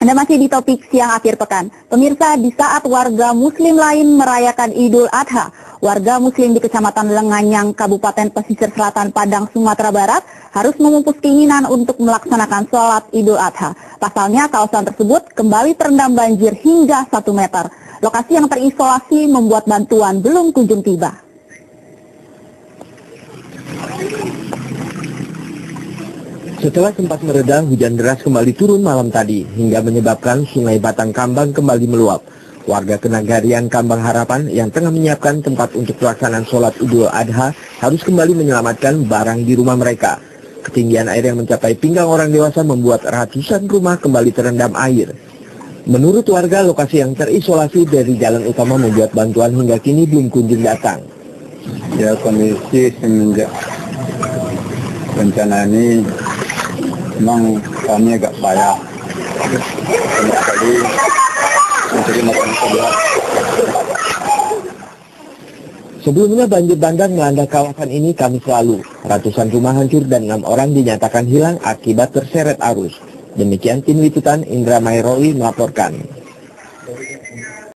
Anda masih di topik siang akhir pekan. Pemirsa, di saat warga muslim lain merayakan Idul Adha, warga muslim di Kecamatan Lenganyang, Kabupaten Pesisir Selatan, Padang, Sumatera Barat harus memupus keinginan untuk melaksanakan sholat Idul Adha. Pasalnya, kawasan tersebut kembali terendam banjir hingga 1 meter. Lokasi yang terisolasi membuat bantuan belum kunjung tiba. Setelah sempat mereda, hujan deras kembali turun malam tadi, hingga menyebabkan Sungai Batang Kambang kembali meluap. Warga Kenagarian Kambang Harapan yang tengah menyiapkan tempat untuk pelaksanaan sholat Idul Adha harus kembali menyelamatkan barang di rumah mereka. Ketinggian air yang mencapai pinggang orang dewasa membuat ratusan rumah kembali terendam air. Menurut warga, lokasi yang terisolasi dari jalan utama membuat bantuan hingga kini belum kunjung datang. Ya, kondisi semenjak bencana ini memang kami agak payah. Banyak kali mencari makan sebelah. Sebelumnya banjir bandang melanda kawasan ini Kamis lalu. Ratusan rumah hancur dan 6 orang dinyatakan hilang akibat terseret arus. Demikian tim liputan Indra Mairoli melaporkan.